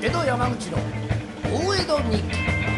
江戸山口の大江戸日記。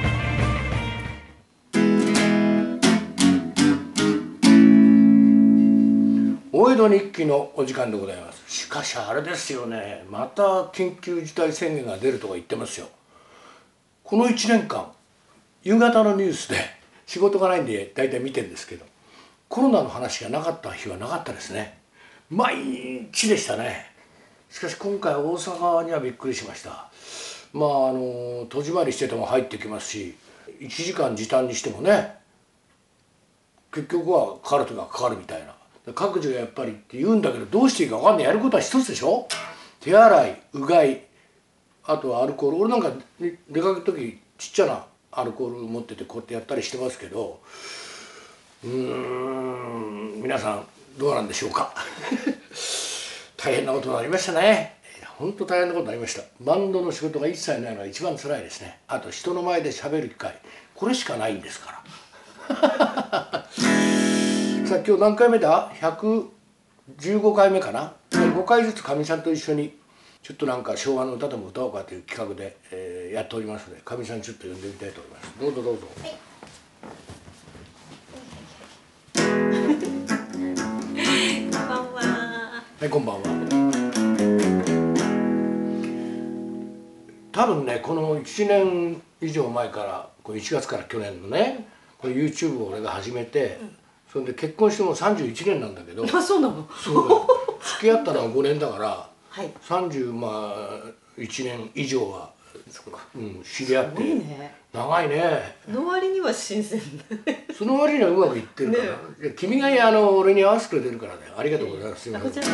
大江戸日記のお時間でございます。しかしあれですよね、また緊急事態宣言が出るとか言ってますよ。この1年間夕方のニュースで仕事がないんで大体見てるんですけど、コロナの話がなかった日はなかったですね。毎日でしたね。しかし今回大阪にはびっくりしました。戸締まりしてても入ってきますし、1時間時短にしてもね、結局はかかるときはかかるみたいな。各自がやっぱりって言うんだけど、どうしていいか分かんない。やることは一つでしょ。手洗い、うがい、あとはアルコール。俺なんか出かける時ちっちゃなアルコール持っててこうやってやったりしてますけど、皆さんどうなんでしょうか。大変なことになりましたね。本当大変なことになりました。バンドの仕事が一切ないのが一番辛いですね。あと人の前で喋る機会、これしかないんですから。さあ今日何回目だ ?115 回目かな。5回ずつかみさんと一緒にちょっとなんか昭和の歌でも歌おうかという企画で、やっておりますので、かみさんちょっと呼んでみたいと思います。どうぞどうぞ。はい、こんばんは。多分ね、この1年以上前からこれ1月から去年のね、これ YouTube を俺が始めて、それで結婚しても31年なんだけど。 あ、そうなの。 そう付き合ったのは5年だから、 はい、 31年以上は、知り合って、 ね、 長いね。 の割には新鮮その割にはうまくいってるから、ね、君が俺に合わせてくれるからね、ありがとうございます。 こちらこ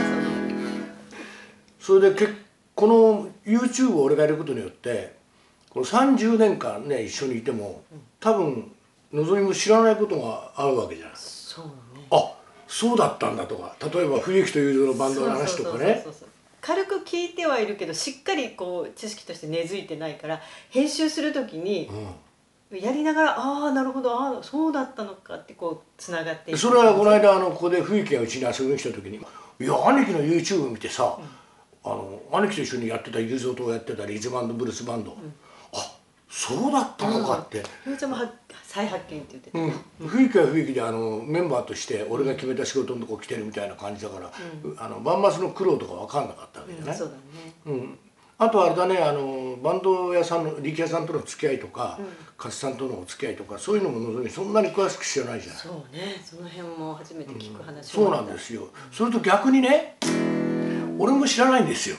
それでこの YouTube を俺がやることによって、この30年間ね一緒にいても、多分のぞみも知らないことがあるわけじゃない。 そうね。 あ、そうだったんだとか、例えば冬木というのバンドの話とかね。 軽く聞いてはいるけど、しっかりこう知識として根付いてないから、編集するときに、やりながら、ああなるほど、ああそうだったのかってこうつながっていく。 それはこの間ここで冬木がうちに遊びに来た時に、いや兄貴の YouTube 見てさ、兄貴と一緒にやってた雄三とやってたリズム&ブルースバンド、あ、そうだったのかって。 ゆうちゃんも再発見って言ってた。 冬木は冬木でメンバーとして俺が決めた仕事のとこ来てるみたいな感じだから、バンマスの苦労とか分かんなかったわけじゃない。 そうだね。 あとあれだね、バンド屋さんの力也さんとの付き合いとか、勝さんとのお付き合いとか、そういうのものぞみそんなに詳しく知らないじゃない。 そうね、その辺も初めて聞く話。 そうなんですよ。それと逆にね、俺も知らないんですよ。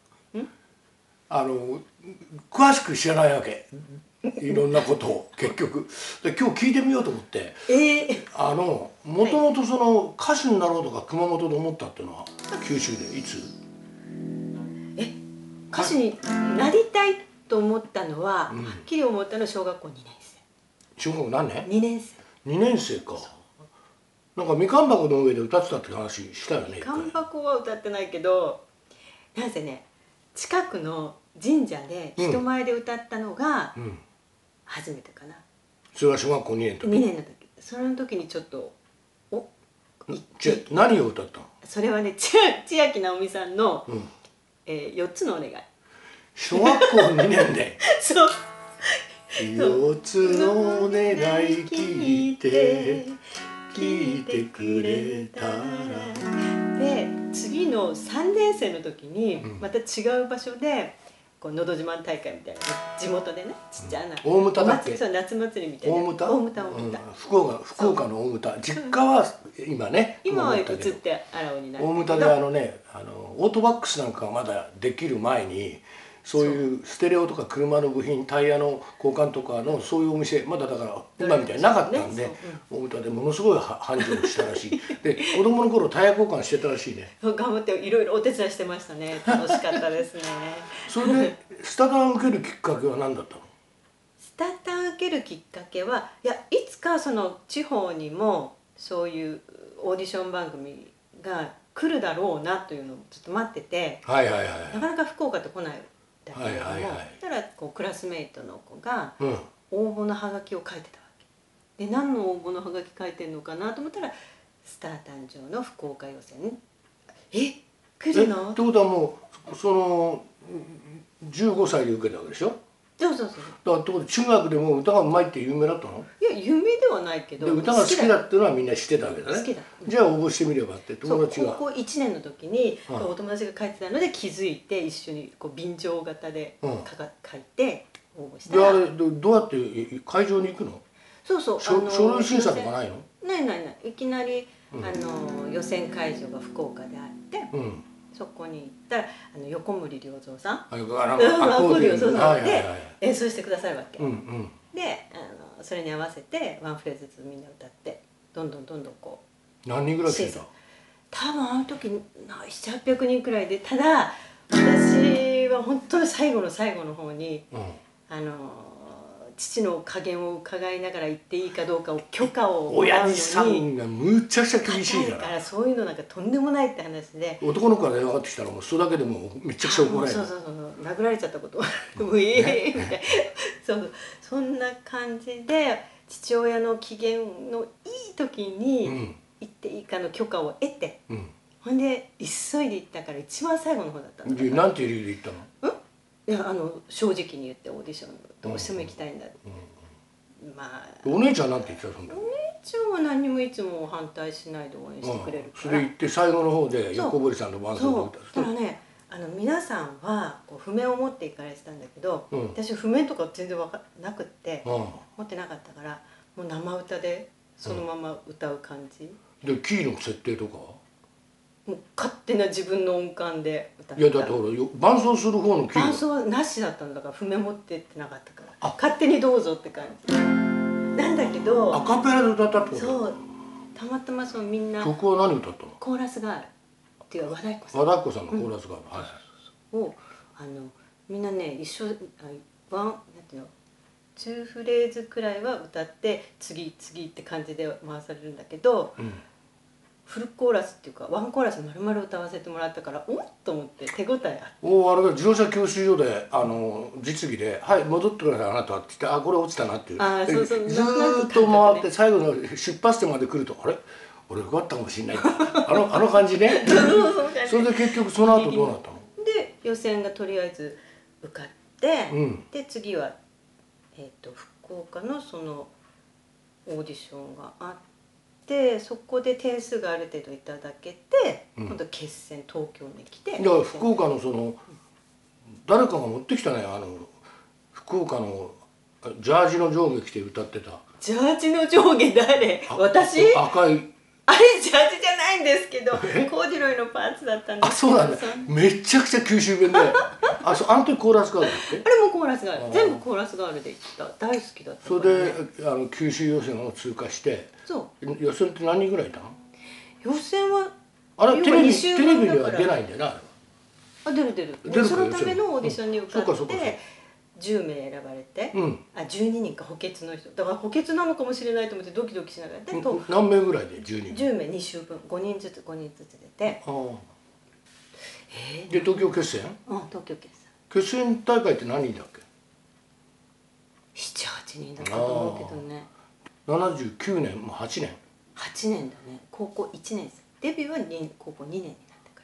詳しく知らないわけ。いろんなことを結局で今日聞いてみようと思って、もともとその歌手になろうとか熊本で思ったっていうのは九州でいつ？ 歌手になりたいと思ったのは、はっきり思ったのは小学校2年生。 小学校何年 ？2年生。 2年生か。なんかみかん箱の上で歌ってたって話したよね。 みかん箱は歌ってないけど、なんせね、近くの神社で人前で歌ったのが初めてかな。 それは小学校2年の時。 2年の時。その時にちょっと何を歌ったの？ それはね、千秋直美さんの4つのお願い。 小学校2年で。 そう。 4つのお願い聞いてくれたら。 で次の3年生の時にまた違う場所でこうのど自慢大会みたいな、地元でね、ちっちゃな大牟田だっけ？ そう、夏祭りみたいな。 大牟田？ 大牟田。 福岡の大牟田。実家は今ね、 今は移って荒尾になる。 大牟田でオートバックスなんかがまだできる前に、そういうステレオとか車の部品、タイヤの交換とかのそういうお店まだだから今みたいになかったんで、大牟田でものすごい繁盛したらしい。で子供の頃タイヤ交換してたらしいね。 頑張っていろいろお手伝いしてましたね。楽しかったですね。 それでスタダン受けるきっかけは何だったの？ スタダン受けるきっかけは、いつかその地方にもそういうオーディション番組が来るだろうなというのをちょっと待ってて、なかなか福岡って来ない。だけれども、そしたらこうクラスメイトの子が応募のハガキを書いてたわけで、何の応募のハガキ書いてんのかなと思ったら、スター誕生の福岡予選。来るの？ ってことはもうその 15歳で受けたわけでしょ。 そうそうそう。 だからってことで中学でも歌がうまいって有名だったの？ いや有名ではないけど、 で歌が好きだっていうのはみんな知ってたわけだね。 好きだ。 じゃあ応募してみればって友達が。 高校1年の時にお友達が書いてたので気づいて一緒にこう便乗型で書いて応募したら。 であれどうやって会場に行くの？ そうそう。 書類審査とかないの？ ないないない。いきなり予選会場が福岡であって。そこに行ったら横森良三さんアコーディオンそうなんで演奏してくださるわけ。でそれに合わせてワンフレーズずつみんな歌ってどんどんこう。何人ぐらい来てた？ 多分あの時700、800人くらいで、ただ私は本当に最後の最後の方に父の加減を伺いながら行っていいかどうかを許可をもらうのに、親父さんがむちゃくちゃ厳しいから、 そういうのなんかとんでもないって話で、 男の子から電話かかってきたらもうそれだけでもめちゃくちゃ怒られる。 そう殴られちゃったことはうええみたいなそんな感じで父親の機嫌のいい時に行っていいかの許可を得て、ほんで急いで行ったから一番最後の方だったんだ。 なんていう理由で行ったの？ いや正直に言ってオーディションどうしても行きたいんだって。まあお姉ちゃんなんて言ってた？お姉ちゃんは何もいつも反対しないで応援してくれるから。 それ行って最後の方で横堀さんの伴奏を歌った。 だからね皆さんはこう譜面を持って行かれてたんだけど、私譜面とか全然なくって持ってなかったからもう生歌でそのまま歌う感じ。 でキーの設定とかは？ もう勝手な自分の音感で歌った。 いやだってほら伴奏する方のキー伴奏はなしだったんだから、譜面持ってってなかったから勝手にどうぞって感じなんだけど、 アカペラで歌ったってこと？ そう、たまたまみんな曲は何歌ったの？ コーラスがあるっていう和田彦さん、 和田彦さんのコーラスがある、 をみんなね一緒なんていうの2フレーズくらいは歌って次って感じで回されるんだけど、フルコーラスっていうかワンコーラス丸々歌わせてもらったからおっと思って手応えあって。 あれだ、自動車教習所で実技で「はい戻ってくださいあなた」って言って「あこれ落ちたな」っていうずーっと回って最後の出発点まで来ると「あれ俺よかったかもしれない」あの感じね。それで結局その後どうなったの？ で予選がとりあえず受かって、で次は福岡のそのオーディションがあって。でそこで点数がある程度いただけて、今度決戦東京に来て。 だから福岡の誰かが持ってきたね福岡のジャージの上下着て歌ってた。 ジャージの上下誰？私？ 赤い。 あれジャージじゃないんですけど、コーデュロイのパーツだったんです。 そうなんだ。めちゃくちゃ九州弁で。あの時コーラスガールだっけ？ あれもコーラスガール。全部コーラスガールで行った。大好きだった。 それで九州予選を通過して。 そう。 予選って何人ぐらいいたの？ 予選はあれテレビには出ないんだよな。 出る。そのためのオーディションに受かって10名選ばれて、12人か補欠の人だから補欠なのかもしれないと思ってドキドキしながらやって。 何名ぐらいで10人 ？10名2週分5人ずつ出て。 で東京決戦？ 東京決戦。 決戦大会って何人だっけ ？7、8人だったと思うけどね。 79年もう8年。 8年だね。高校1年生。デビューは高校2年になったから。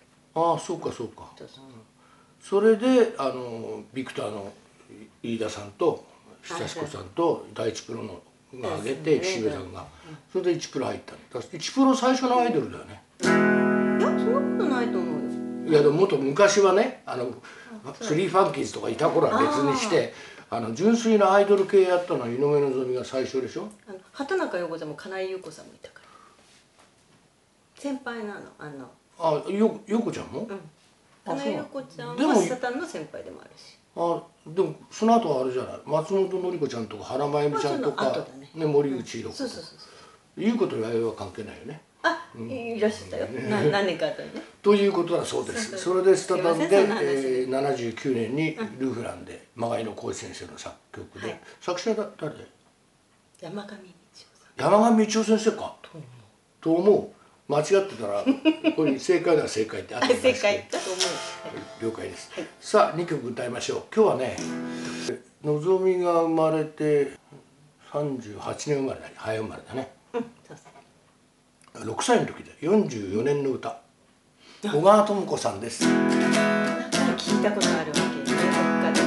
ああそうか。それでビクターの飯田さんと久子さんと第一プロのが上げて岸辺さんが、それで1プロ入ったんだ。1プロ最初のアイドルだよね。 いやそんなことないと思うよ。 いやでももっと昔はねスリーファンキーズとかいた頃は別にして純粋なアイドル系やったのは井上希が最初でしょ。 畑中陽子ちゃんも金井優子さんもいたから先輩なの陽子ちゃんも？ 金井優子ちゃんはサタンの先輩でもあるし。 でもその後はあれじゃない、松本紀子ちゃんとか原真由美ちゃんとか森口博子とか優子と弥生は関係ないよね。 いらっしゃったよ何年か後にね。 ということだそうです。それでスタタンで79年にルーフランでまがいの浩一先生の作曲で作詞は誰？ 山上道夫さん。山上道夫先生かと思う。間違ってたらここに正解なら正解ってあって正解だと思う。 了解です。さあ2曲歌いましょう。今日はねのぞみが生まれて38年生まれだね。早生まれだね。6歳の時で44年の歌小川智子さんです。 聞いたことあるわけね。どっかで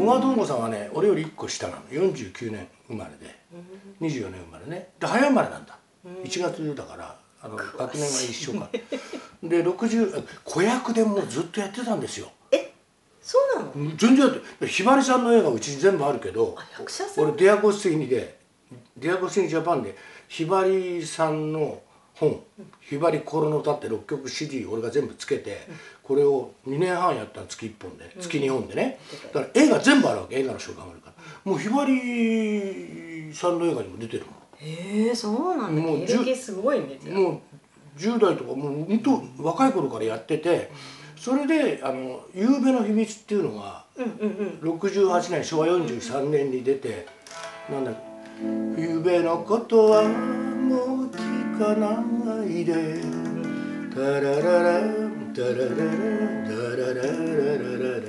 川智子さんはね俺より1個下なの。49年生まれで24年生まれね。で早生まれなんだ。1月だから学年が一緒か。で60子役でもうずっとやってたんですよ。 そうなの？ 全然やってひばりさんの映画うちに全部あるけど、俺ディアゴスティーニジャパンでひばりさんの本「ひばり心の歌」って6曲 CD 俺が全部つけて、これを2年半やったの。月1本で月2本でね。だから映画全部あるわけ。映画の紹介もあるから、もうひばりさんの映画にも出てるもん。 へえ、そうなんだ。経歴すごいね。 もう10代とかもう本当若い頃からやってて、それで「夕べの秘密」っていうのが68年昭和43年に出て、なんだっけ「夕べのことはもう聞かないで」「タラララタラララタララララ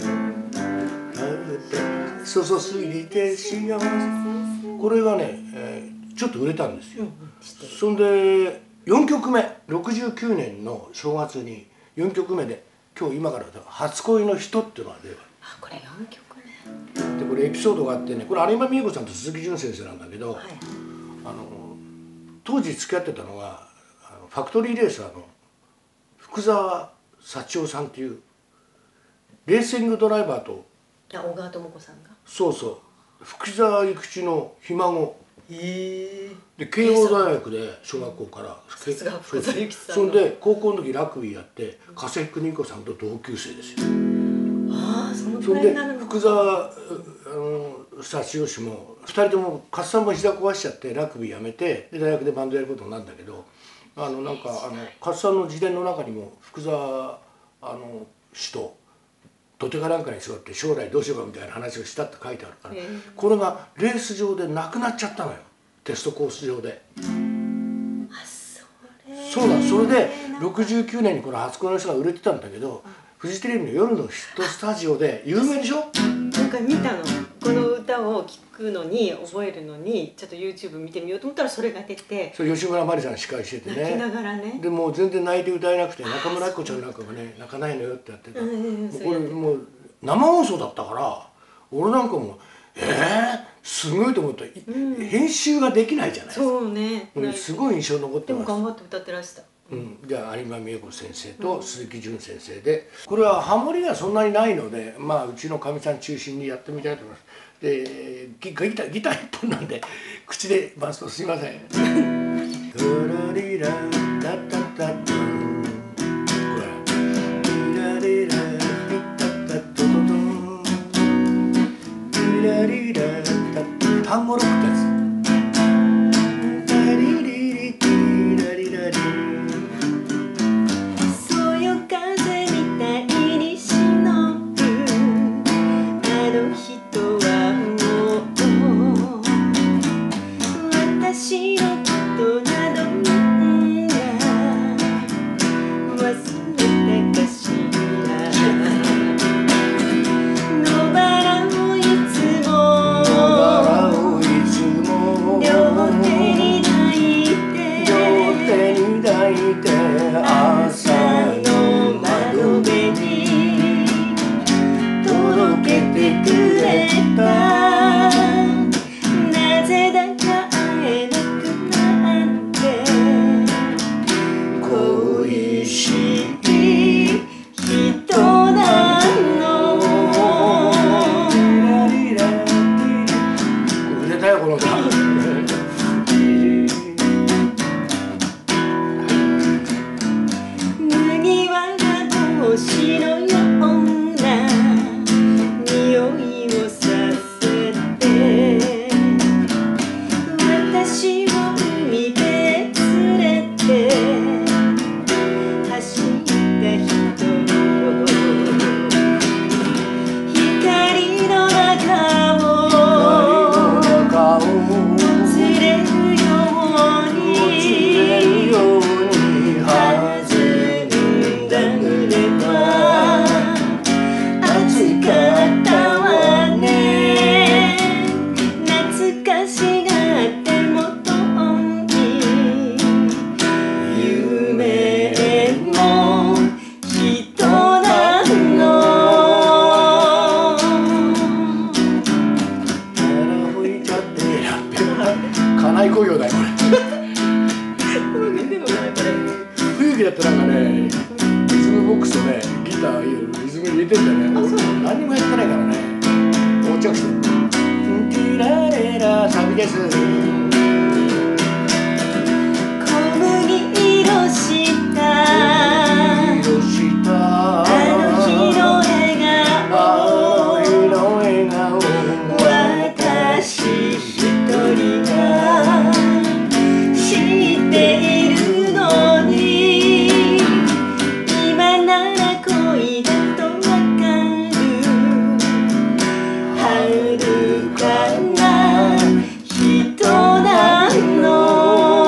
ラ」「そそすぎて幸せ」これがね、ちょっと売れたんですよ。そんで4曲目69年の正月に4曲目で今日今から「初恋の人」っていうのが出る。 これ4曲目でこれエピソードがあってね、これ有馬美恵子さんと鈴木淳先生なんだけど、当時付き合ってたのがファクトリーレーサーの福沢幸男さんっていうレーシングドライバーと小川智子さんがそう福沢諭吉のひ孫で慶応大学で小学校からさすが福沢諭吉さんそんで高校の時ラグビーやって加瀬邦彦さんと同級生ですよ。そんで福沢幸男も2人ともカッサンも膝壊しちゃってラグビーやめてで大学でバンドやることになるんだけど、なんかカッサンの自伝の中にも福沢氏と土手かなんかに座って将来どうしようかみたいな話をしたって書いてあるから、これがレース場でなくなっちゃったのよ。テストコース上で。そうだ。それで69年にこの「初恋の人」が売れてたんだけど、フジテレビの夜のヒットスタジオで有名でしょ。 なんか見たの。この歌を聴くのに覚えるのにちょっと YouTube 見てみようと思ったらそれが出て、 それ吉村麻里さん司会しててね、 泣きながらね。 でもう全然泣いて歌えなくて、中村明子ちゃんなんかがね泣かないのよってやってた。これもう生放送だったから俺なんかもすごいと思った。編集ができないじゃないですか。 そうね。 すごい印象残ってます。 でも頑張って歌ってらした。 じゃあ有馬美恵子先生と鈴木淳先生で、これはハモリがそんなにないので、うちのかみさん中心にやってみたいと思います。でギター1本なんで口で回すとすいません。単語ロックってやつ。 したリズム入れてんだよね。俺何にもやってないからね。到着してティラレラサビです。 小麦色したあの日の笑顔、私一人が知っているのに、今なら恋だとわかる、遥かな人なの。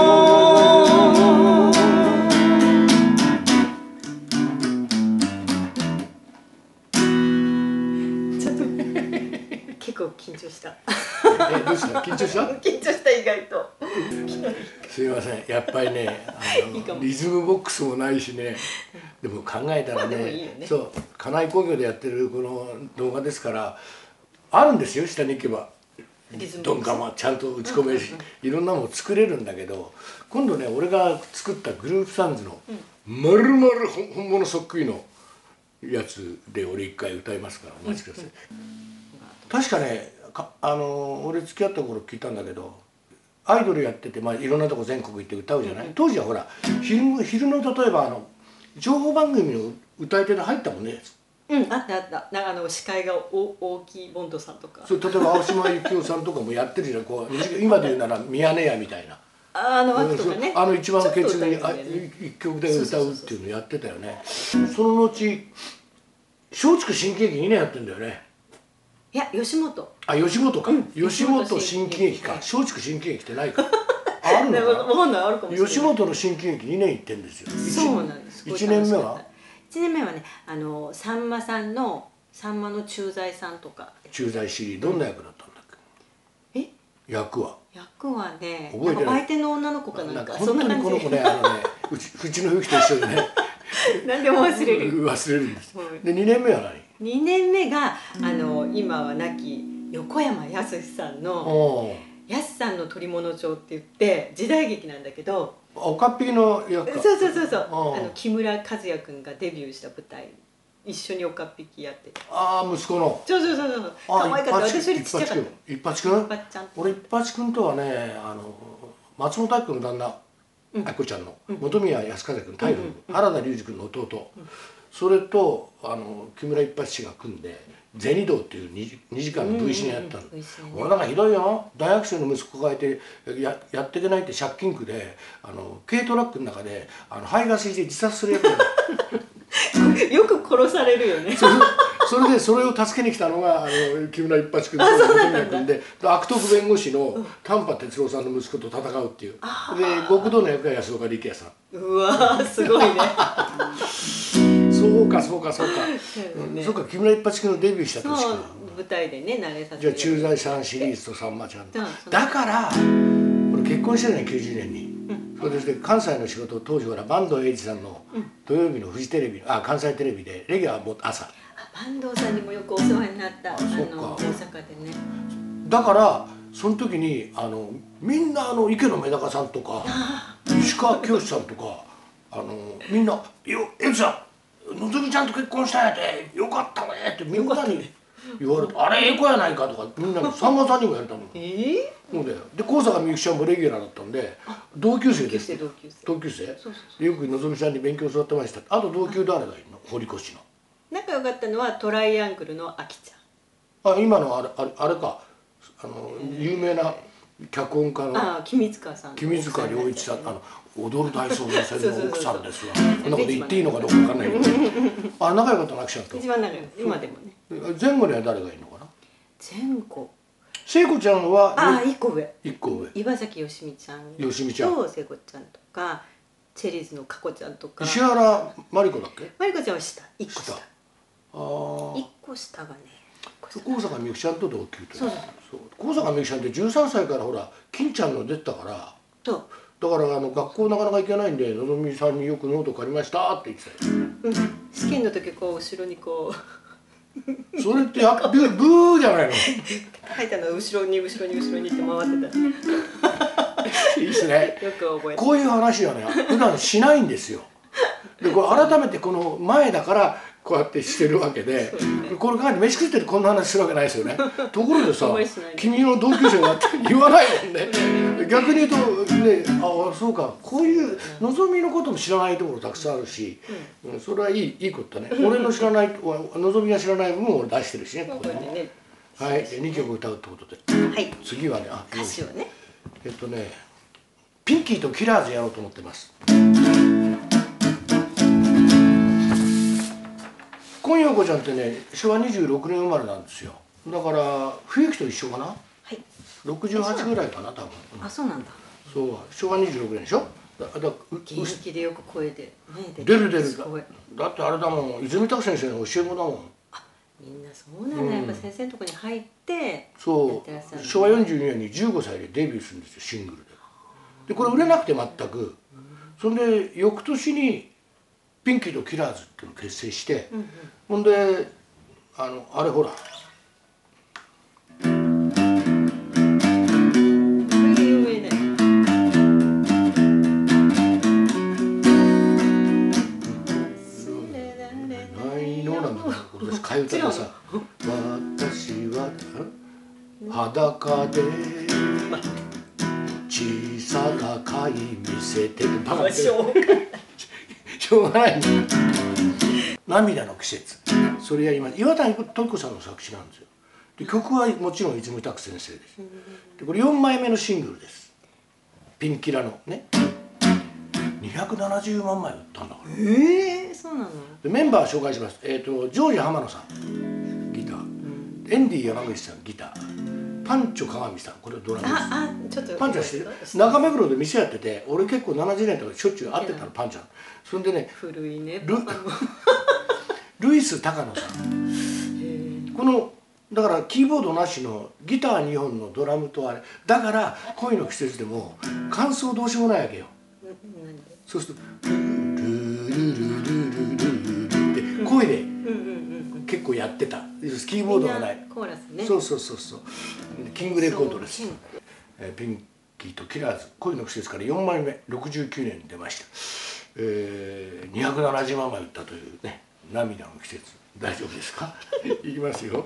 ちょっと結構緊張した。 どうした？緊張した？ 緊張した意外と。 すいません、やっぱりねリズムボックスもないしね。でも考えたらね、そう金井工業でやってるこの動画ですからあるんですよ、下に行けばドンカマちゃんと打ち込めるし、いろんなもの作れるんだけど、今度ね俺が作ったグループサウンズのまるまる本物そっくりのやつで俺一回歌いますからお待ちください。確かね俺付き合った頃聞いたんだけど、アイドルやってて、いろんなとこ全国行って歌うじゃない。当時はほら昼の例えば情報番組の歌い手で入ったもんね。 あったあった。司会が大木ボンドさんとか。 そう、例えば青島由紀夫さんとかもやってるじゃん。こう今で言うならミヤネ屋みたいな。 枠とかね。 一番ケツに一曲で歌うっていうのやってたよね。その後松竹新喜劇2年やってんだよね。 いや吉本。 吉本か。吉本新喜劇か。松竹新喜劇ってないか。あるのかな。 あるかもしれない。 吉本の新喜劇2年行ってんですよ。 そうなんです。 1年目は ？1年目はね、さんまさんのさんまの駐在さんとか。 駐在シリーどんな役だったんだっけ？役はね、 覚えてない。 相手の女の子かなんか。 本当にこの子ね、口の吹きと一緒でね。 何でも忘れる。 忘れるんです。で2年目は何？2年目が今は亡き横山やすしさんのやすさんの捕物帳って言って時代劇なんだけど、 おかっぴきの役か。 そう木村和也君がデビューした舞台一緒におかっぴきやってて、 息子のそう可愛かった。私よりちっちゃかった。 一八君。俺一八君とはね松本明子の旦那明子ちゃんの本宮康風君、大夫原田龍二君の弟、それと木村一八氏が組んで銭道っていう2時間の V シネやったの。俺なんかひどいよ。大学生の息子がいてやっていけないって借金苦で軽トラックの中で排ガスして自殺するやつよく殺されるよね。 それを助けに来たのが木村一八君と本宮君で、悪徳弁護士の丹波哲郎さんの息子と戦うっていう。で極道の役が安岡力也さん。 うわーすごいね。 そうか木村一八君のデビューした年か。 舞台でね慣れさせて。 じゃあ駐在さんシリーズとさんまちゃんだから俺結婚してるね90年に。それで関西の仕事を当時ほら坂東栄治さんの土曜日のフジテレビ関西テレビでレギュラーも朝。 坂東さんにもよくお世話になった。大阪でね。 だからその時にみんな池野メダカさんとか石川きよしさんとかみんな「エビさんのぞみちゃんと結婚したんやてよかったね」ってみんなに言われて「あれええ子やないか」とかみんなにさんまさんにも言われたもん。そうだよ。で高坂みゆきちゃんもレギュラーだったんで同級生です。同級生でよくのぞみちゃんに勉強教わってました。あと同級誰がいるの？堀越の仲良かったのはトライアングルのあきちゃん。今のあれか有名な脚本家の君塚さん、 君塚良一さん、踊る大捜査線の奥さんですわ。こんなこと言っていいのかどうかわかんないけど仲良かったのあきちゃんと。 一番仲良い。今でもね。 前後には誰がいるのかな。 前後聖子ちゃんは 1個上。岩崎よしみちゃんと聖子ちゃんとかチェリーズの佳子ちゃんとか。 石原まり子だっけ。 まり子ちゃんは下1個下。 1 個下がね高坂みゆきちゃんと同級と。高坂みゆきちゃんって13歳からほら金ちゃんの出てたから。だから学校なかなか行けないんでのぞみさんによくノート借りましたって言ってたよ。 試験の時こう後ろにこうそれってブーじゃないの。 書いたのは後ろにって回ってた。いいですね。 よく覚えて。 こういう話はね普段しないんですよ。でこれ改めてこの前だからこうやってしてるわけで、これから飯食っててこんな話するわけないですよね。ところでさ君の同級生がって言わないもんね。逆に言うとね、ああそうか、こういうのぞみのことも知らないところたくさんあるし、それはいいことだね。俺の知らないのぞみが知らない部分を俺出してるしね、ここでね。はい、2曲歌うってことで、次はね、 歌詞をね、 ピンキーとキラーズやろうと思ってます。今陽子ちゃんってね、昭和26年生まれなんですよ。だから冬木と一緒かな、68ぐらいかな多分。 あ、そうなんだ。 そう、昭和26年でしょ。 現役でよく声で出る。だってあれだもん、泉拓先生の教え子だもん。 みんなそうなんだ、やっぱ先生のとこに入ってそう、昭和42年に15歳でデビューするんですよ、シングルで。でこれ売れなくて全く、そんで翌年にピンキーとキラーズっていうのを結成して、ほんであれほら替え歌でさ「私は裸で小さな貝見せて」バカってしょうがない涙の季節、それやります。岩谷時子さんの作詞なんですよ。で曲はもちろん泉拓先生です。でこれ4枚目のシングルです。ピンキラのね、270万枚売ったんだから。 そうなの。 でメンバー紹介します。ジョージ浜野さんギター、エンディ山口さんギター、パンチョ鏡さん、これはドラムです。 ちょっとパンチョはしてる。中目黒で店やってて、俺結構70年とかしょっちゅう会ってたの、パンチョ。それでね、 古いね。 ルイス高野さん、このだからキーボードなしのギター2本のドラムとあれだから、恋の季節でも感想どうしようもないわけよ。そうするとルルルルルルルって声で結構やってた。キーボードがない。 コーラスね。 そうキングレコードです。ピンキーとキラーズ、恋の季節から4枚目、69年に出ました。270万枚売ったというね、涙の季節。大丈夫ですか？いきますよ。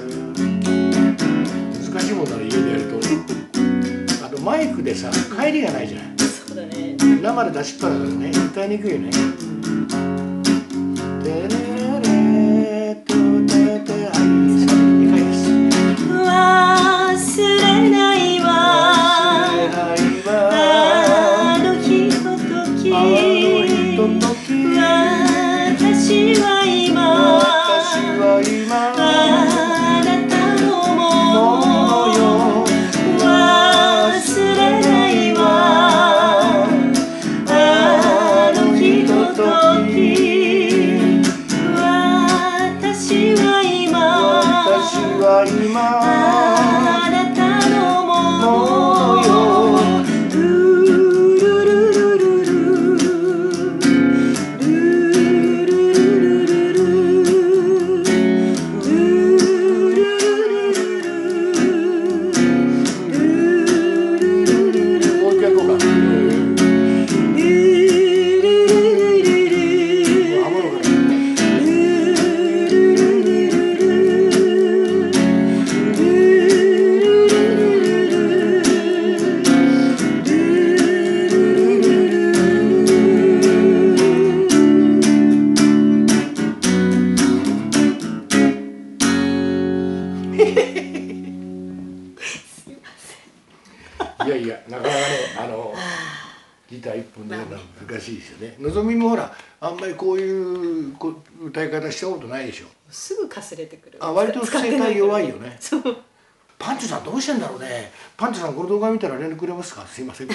帰りがない生で出しっぱだからね歌いにくいよね。テレレトテテはい2回です。 忘れないわあのひととき私は今あなたのものよ忘れないわあのひととき私は今あなたのものよルルルルルルルルルもう一回行こうか。いやいや、なかなかね、ギター一本でやるのは難しいですよね。のぞみもほら、あんまりこういう歌い方したことないでしょ。 すぐかすれてくる。 割と声帯弱いよね。 そう。 パンチさんどうしてんだろうね。パンチさんこの動画見たら連絡くれますか。すいません。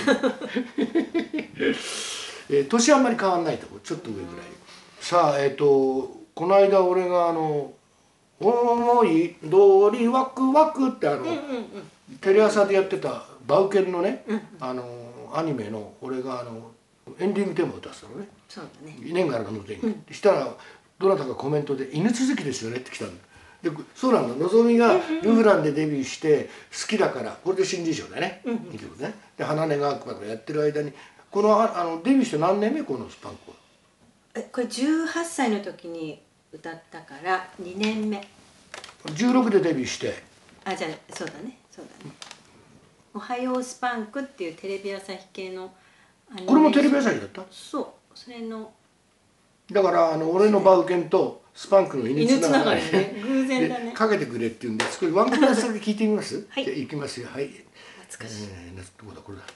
年あんまり変わんないとこ、ちょっと上ぐらい。さあ、この間俺が思い通りワクワクってテレ朝でやってたバウケンのね、アニメの俺がエンディングテーマを歌ってたのね。 そうだね。 年がらがの天気。したらどなたかコメントで「犬続きですよね」って来たんだ。でそうなんだ。のぞみがルフランでデビューして好きだからこれで新人賞だよね。いい曲ね。で花音が悪魔がやってる間にこのデビューして何年目このスパンクは。 これ18歳の時に歌ったから2年目。 16でデビューして。 あ、じゃあそうだねそうだね。おはようスパンクっていうテレビ朝日系のこれもテレビ朝日だった。 そう、それのだから俺のバウケンとスパンクの犬つながりね、偶然だね。 かけてくれって言うんで少しワンコーラスだけ聞いてみます。 はい、 じゃあいきますよ。はい。 懐かしい。 どこだこれだ。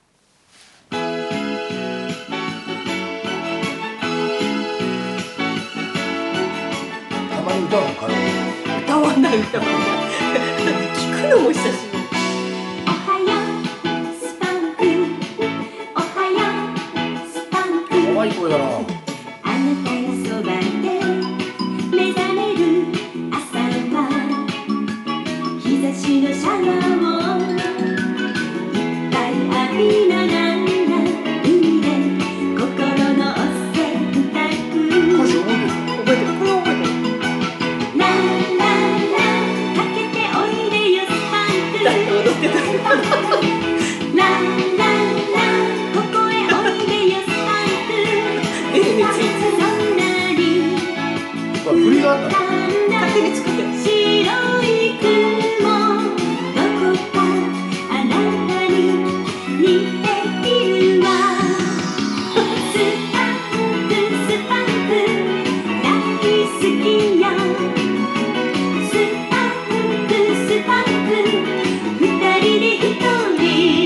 たまに歌うのかな。 歌わない歌わない。聞くのも久しぶり。 おはようスパンク、おはようスパンク。 可愛い声だな。 あなたのそばで目覚める朝は日差しのシャワーをいっぱい浴びながら海で心のお洗濯。 歌詞覚えてる。 覚えてる。これ覚えてる。 ランランランかけておいでよスパンク。 だって踊ってた。 ランランランここへおいでよスパンク。 絵について振りがあったの。 勝手に作ってる。 白い雲どこかあなたに似ているわ。スパンクスパンク大好きよ。スパンクスパンク二人で一人。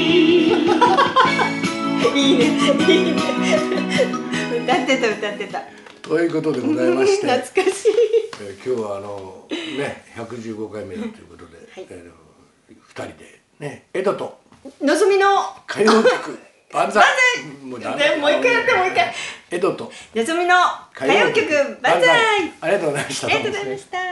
いいねいいね。歌ってた歌ってた。 ということでございまして、 懐かしい。 今日はね115回目だということで、 はい 2人でねエドとのぞみの歌謡曲万歳。もうもう一回やってもう一回。 エドとのぞみの歌謡曲万歳。 ありがとうございました。 ありがとうございました。